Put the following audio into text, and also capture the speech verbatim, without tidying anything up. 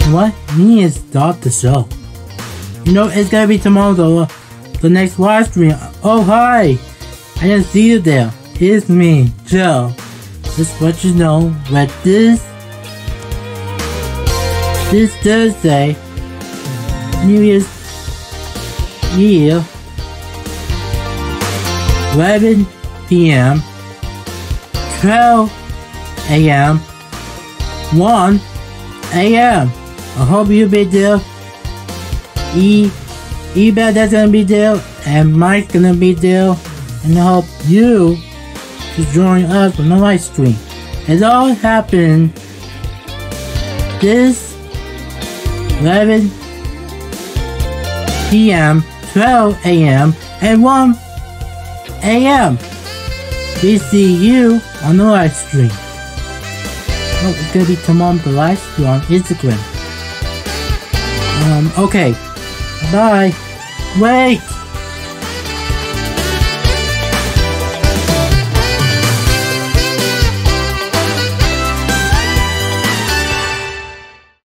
What? We need to start the show. You know, it's gonna be tomorrow, the, the next live stream. Oh, hi! I didn't see you there. It's me, Joe. Just let you know that this, this Thursday, New Year's Eve, eleven p m, twelve a m, one a m I hope you'll be there. E, E-Bet that's gonna be there, and Mike's gonna be there, and I hope you to join us on the live stream. It all happened this eleven p m, twelve a m, and one a m We see you on the live stream. Oh, it's gonna be tomorrow the live stream on Instagram. Um, okay. Bye. Wait!